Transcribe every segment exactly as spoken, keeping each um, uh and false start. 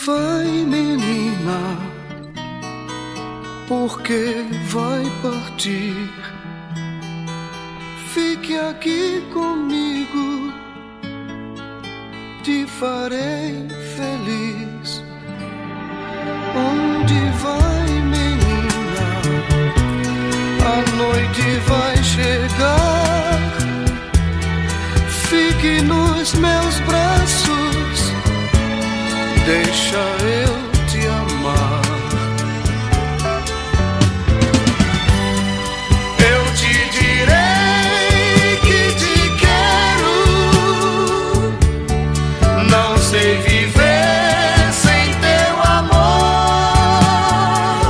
vai, menina? Porque vai partir? Fique aqui comigo, te farei feliz. Onde vai, menina? A noite vai chegar. Fique nos meus braços, deixa eu te amar. Eu te direi que te quero, não sei viver sem teu amor.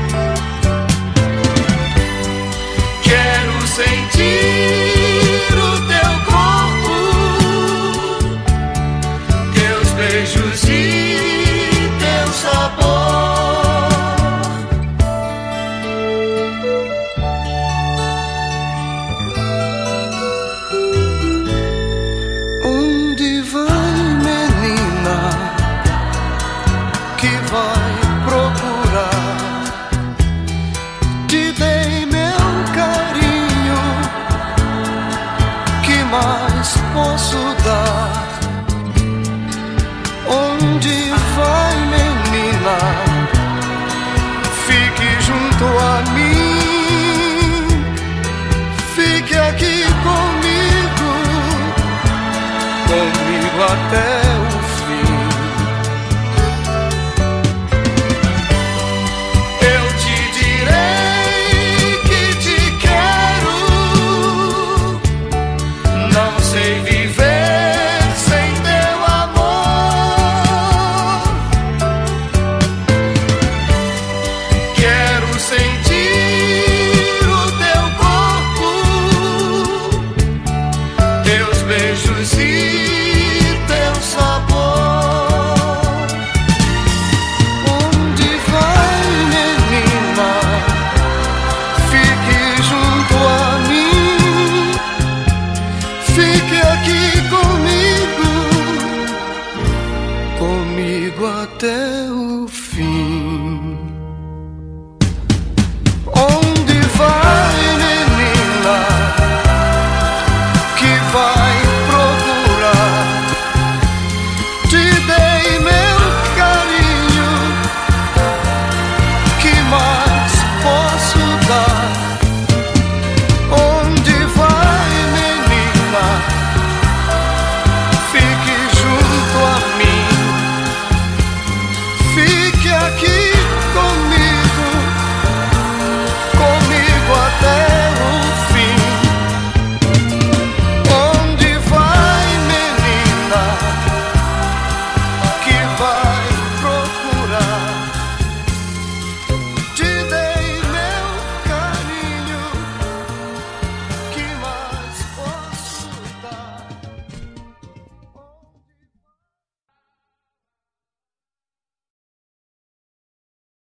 Quero sentir o teu corpo, teus beijos e teu sabor. Onde vai, menina, que vai procurar? Te dei meu carinho, que mais posso dar? Onde vai, menina? Fique junto a